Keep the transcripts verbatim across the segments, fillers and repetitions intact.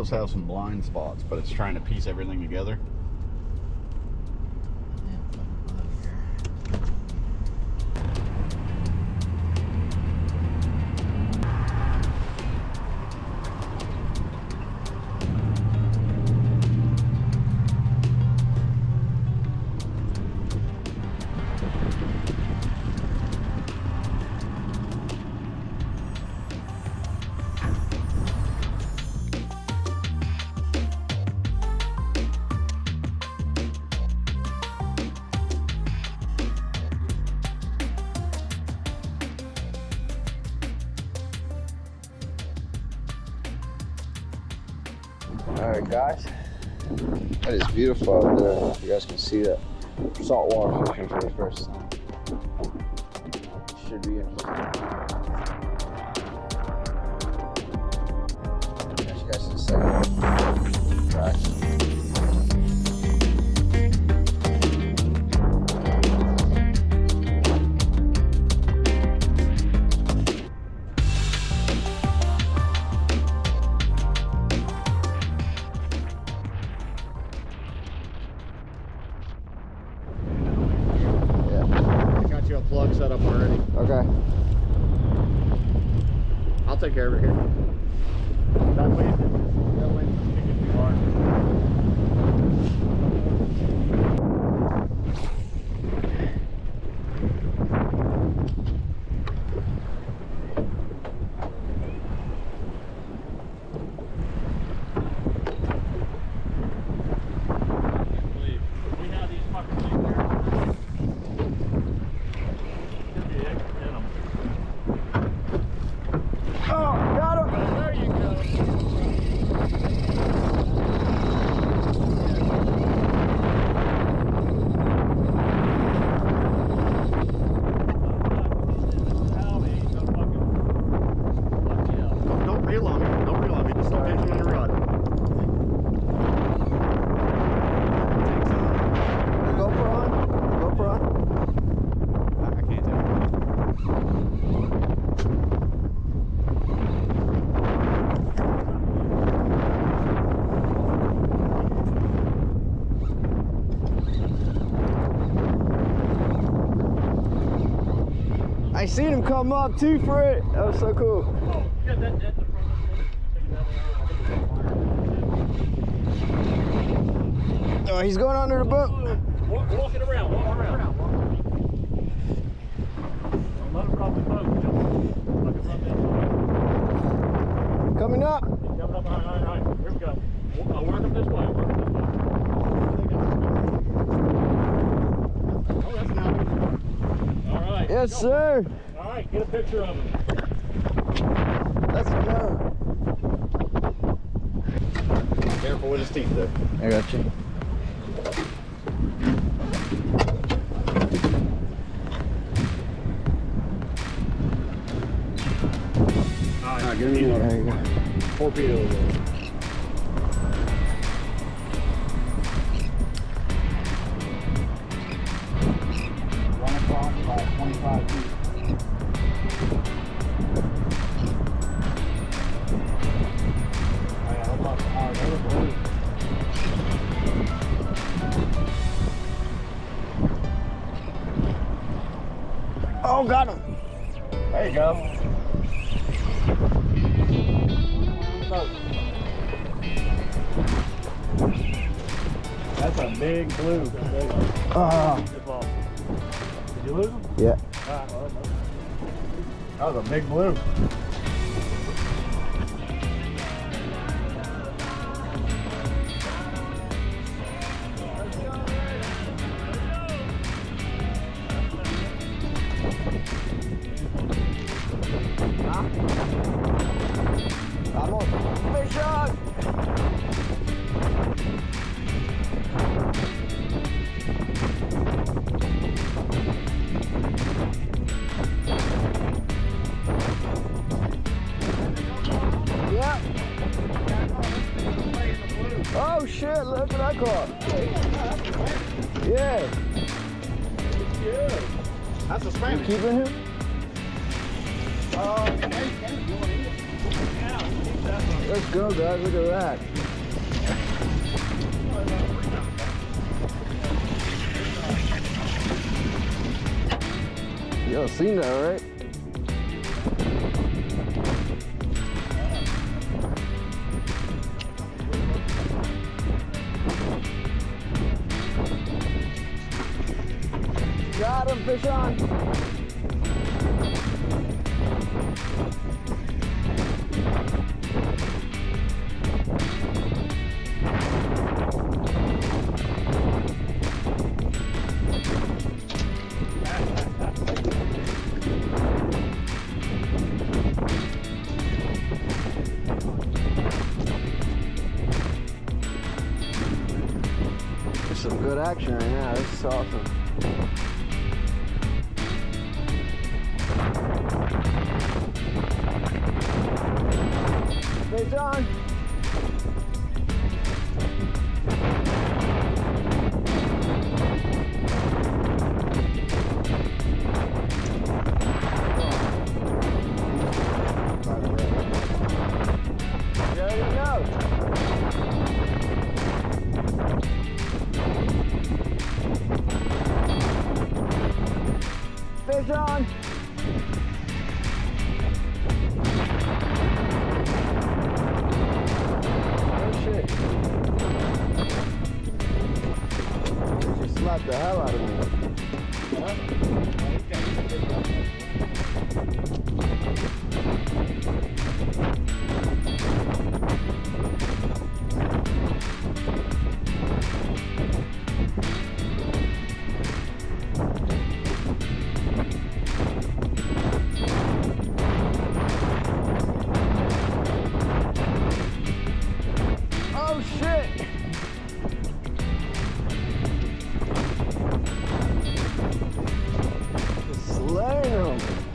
does have some blind spots, but it's trying to piece everything together. Alright guys, that is beautiful out there. You guys can see that saltwater fishing for the first time. Should be interesting. Catch you guys in a second. Guys. Plug set up already. Okay. I'll take care of it here. That way, that way you can get too hard. I seen him come up too for it. That was so cool. Oh, yeah, that, that's the front of the Oh, he's going under the boat. Walk, walk it around, walk it around. Let him drop the boat. Coming up. He's coming up behind, behind, behind. Here we go. I'll work him this way, work him this way. Oh, that's not All right. Yes, sir. All right, get a picture of him. Let's go. careful with his teeth there. I got you. All right, give me one. There you go. Torpedo. One o'clock, about twenty-five feet. Oh, yeah, hold on. All right, hold on, hold on. Oh, got him. There you go. That's a big blue. Ah. Did you lose him? Yeah. That was a big blue. Vamos. Fish on. Yeah. Oh shit, look what I caught. Yeah. That's a You Spanish. keeping him? Oh, yeah, you can. Let's go, guys. Look at that. Y'all seen that, right? Got him, fish on. There's some good action right now. This is awesome. Fish on. There you go. Fish on. Slapped the hell out of me. Oh shit! Slaying them.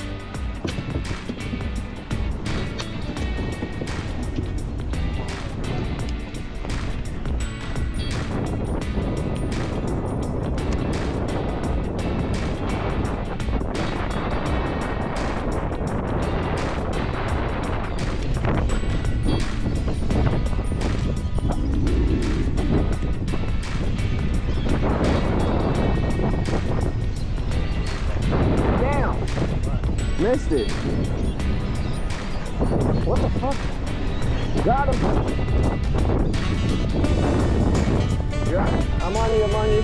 Missed it. What the fuck? Got him. Yeah, I'm on you, I'm on you.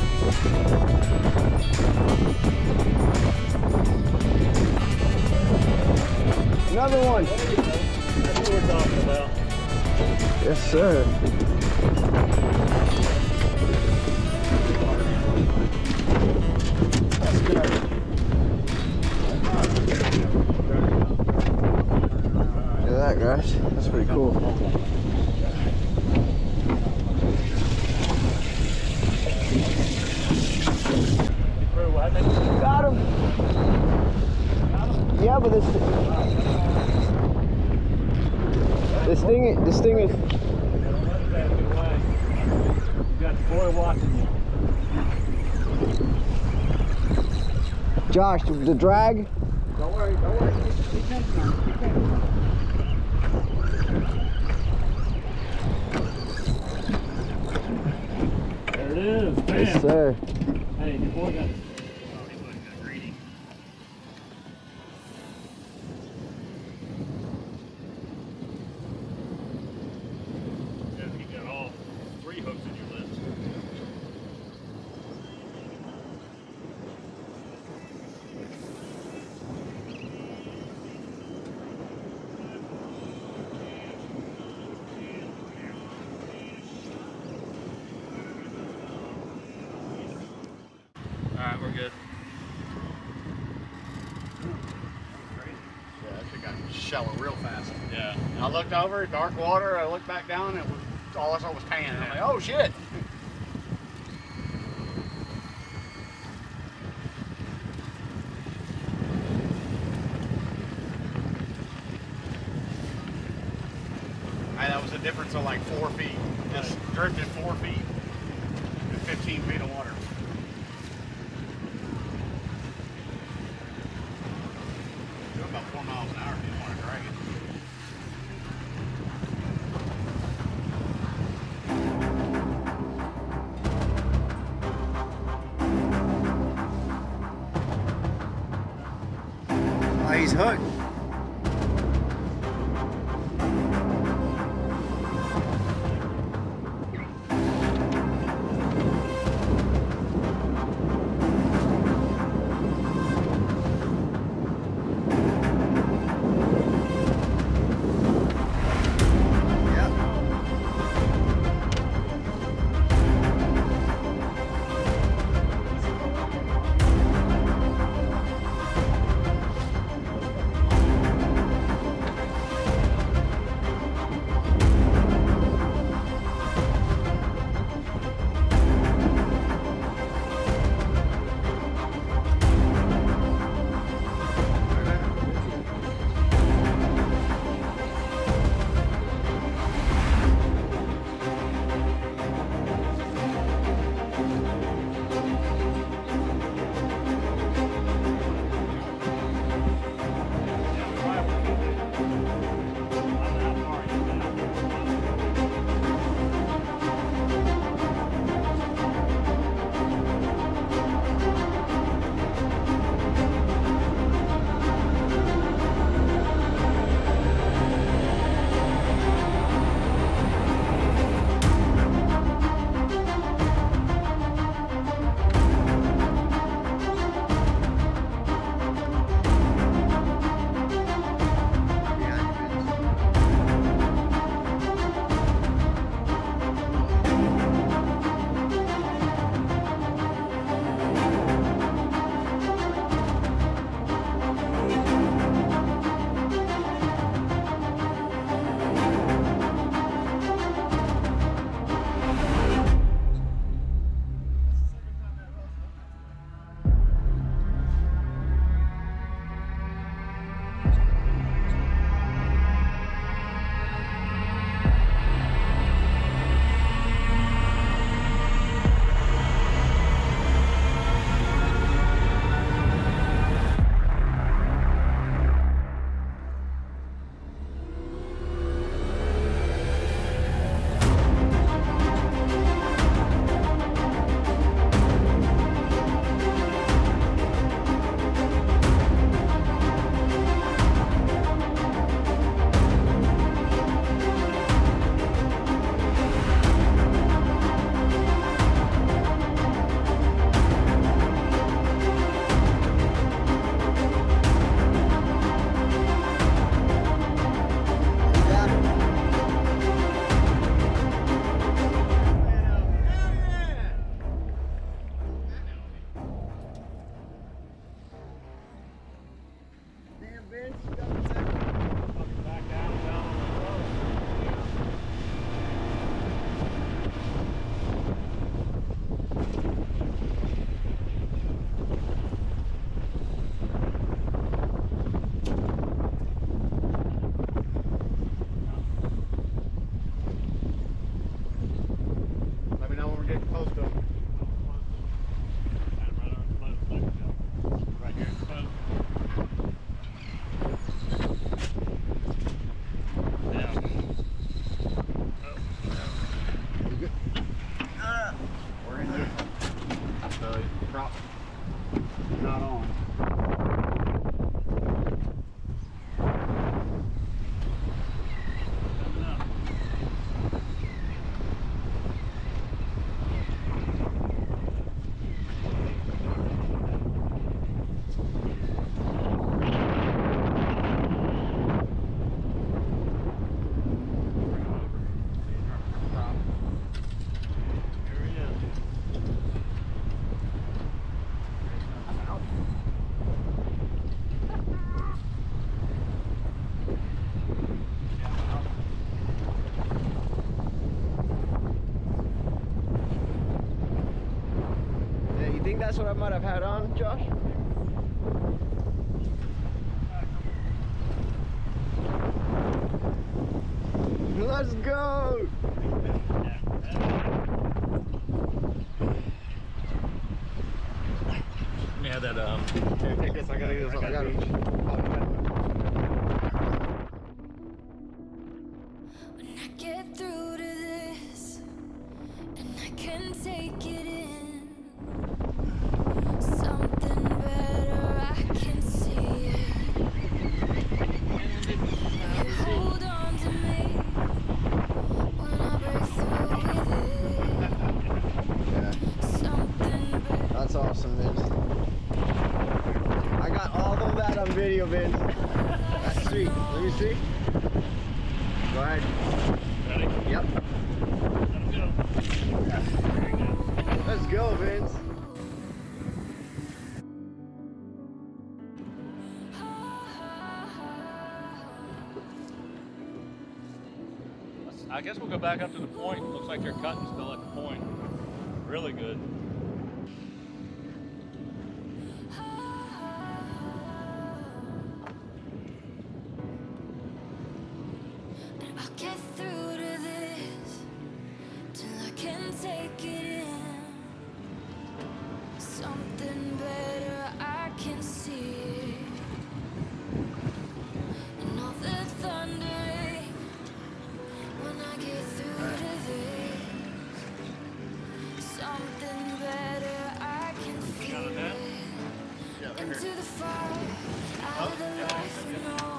Another one. That's what we're talking about. Yes, sir. That's good. Look at that, guys. That's pretty cool. Got him. Yeah, but this this thing this thing is. You got the boy watching you. Josh, the, the drag. Don't worry, don't worry. Keep, keep tension on. Keep tension on. There it is. Bam. Yes, sir. Hey, your boy got. Alright, we're good. Yeah, that shit got shallow real fast. Yeah. I looked over, dark water, I looked back down, and it was, all I saw was pan. I'm like, oh shit! Hey, that was a difference of like four feet. Just drifted four feet and fifteen feet of water. Doing about four miles an hour if you want to drag it. hooked. That's what I might have had on, Josh. Let's go! Let me have that, um... Here, take this, I gotta get this. I gotta reach. When I get through to this, and I can take it in, something better, I can see it. Vince. That's sweet. Let me see. Go ahead. Ready? Yep. Let him go. There you go. Let's go, Vince. I guess we'll go back up to the point. Looks like they're cutting still at the point. Really good. I'll get through to this till I can take it in. Something better I can see. And all the thundering when I get through to this. Something better I can feel. Into the fire, out of the life we know.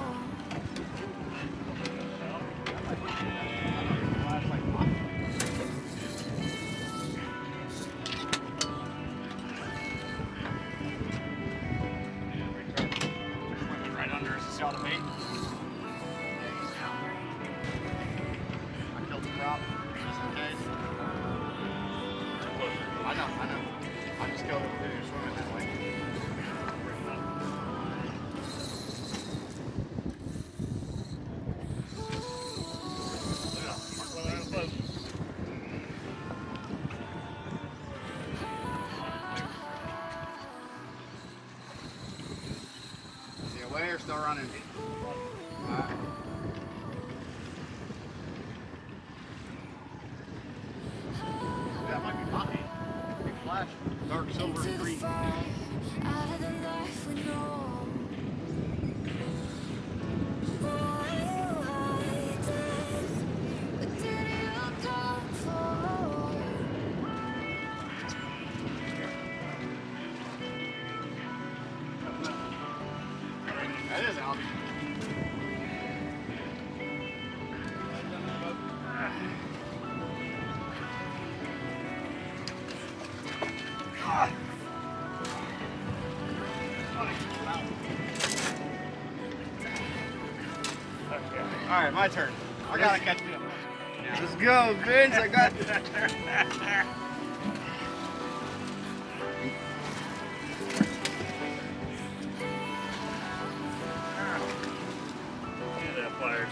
Right under us, see all the bait? I killed the crop, just in case. I know, I know. I just killed it because you're swimming that way. Is he away or still running? Alright. That might be poppy. Big flash. Dark silver Into and the green. fire, out of the life we know. Why you hiding? What did you come for? That is Albie. All right, my turn. I gotta catch me up. Let's go, Vince. I got this. Look at that pliers.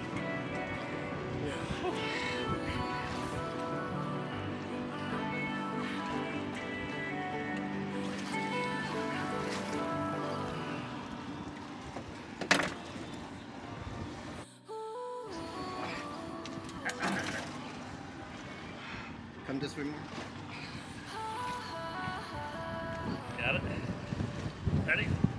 Come this way more. Got it. Ready?